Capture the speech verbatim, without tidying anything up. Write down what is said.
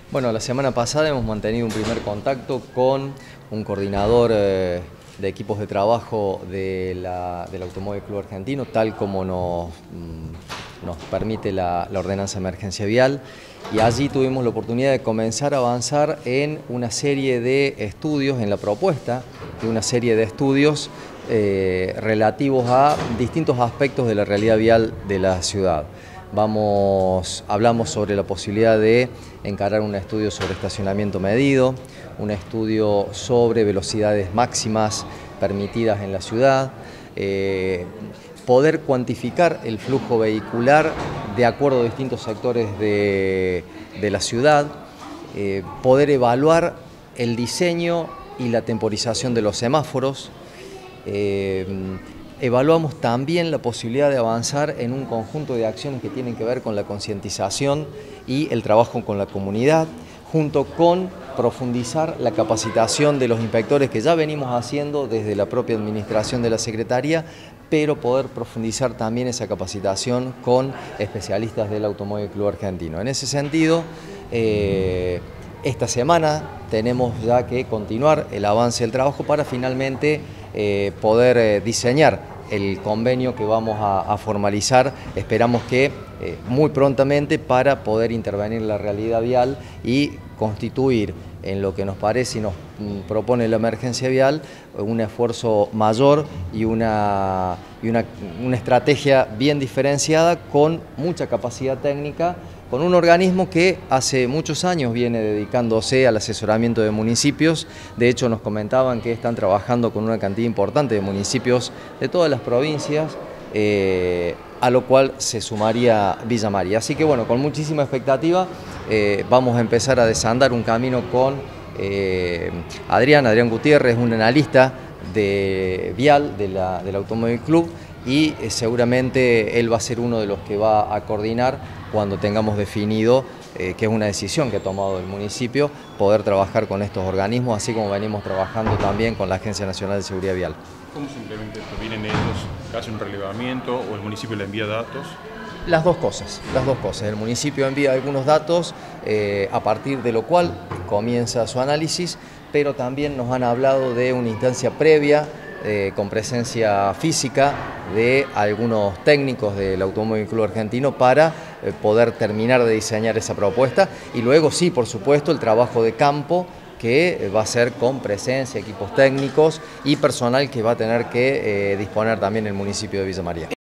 Bueno, la semana pasada hemos mantenido un primer contacto con un coordinador eh, de equipos de trabajo de la, del Automóvil Club Argentino, tal como nos, mm, nos permite la, la ordenanza de emergencia vial, y allí tuvimos la oportunidad de comenzar a avanzar en una serie de estudios, en la propuesta de una serie de estudios eh, relativos a distintos aspectos de la realidad vial de la ciudad. Vamos, hablamos sobre la posibilidad de encarar un estudio sobre estacionamiento medido, un estudio sobre velocidades máximas permitidas en la ciudad, eh, poder cuantificar el flujo vehicular de acuerdo a distintos sectores de, de la ciudad, eh, poder evaluar el diseño y la temporización de los semáforos. Eh, Evaluamos también la posibilidad de avanzar en un conjunto de acciones que tienen que ver con la concientización y el trabajo con la comunidad, junto con profundizar la capacitación de los inspectores que ya venimos haciendo desde la propia administración de la Secretaría, pero poder profundizar también esa capacitación con especialistas del Automóvil Club Argentino. En ese sentido, eh, esta semana tenemos ya que continuar el avance del trabajo para finalmente eh, poder eh, diseñar el convenio que vamos a, a formalizar, esperamos que eh, muy prontamente, para poder intervenir en la realidad vial y constituir en lo que nos parece y nos mm, propone la emergencia vial un esfuerzo mayor y, una, y una, una estrategia bien diferenciada con mucha capacidad técnica, con un organismo que hace muchos años viene dedicándose al asesoramiento de municipios. De hecho, nos comentaban que están trabajando con una cantidad importante de municipios de todas las provincias, eh, a lo cual se sumaría Villa María. Así que bueno, con muchísima expectativa eh, vamos a empezar a desandar un camino con eh, Adrián, Adrián Gutiérrez, un analista de vial de la, del Automóvil Club, y eh, seguramente él va a ser uno de los que va a coordinar cuando tengamos definido, eh, que es una decisión que ha tomado el municipio, poder trabajar con estos organismos, así como venimos trabajando también con la Agencia Nacional de Seguridad Vial. ¿Cómo se implementa esto? ¿Vienen ellos, hacen un relevamiento o el municipio le envía datos? Las dos cosas, las dos cosas. El municipio envía algunos datos, eh, a partir de lo cual comienza su análisis, pero también nos han hablado de una instancia previa, Eh, con presencia física de algunos técnicos del Automóvil Club Argentino para eh, poder terminar de diseñar esa propuesta, y luego sí, por supuesto, el trabajo de campo que eh, va a ser con presencia, equipos técnicos y personal que va a tener que eh, disponer también el municipio de Villa María.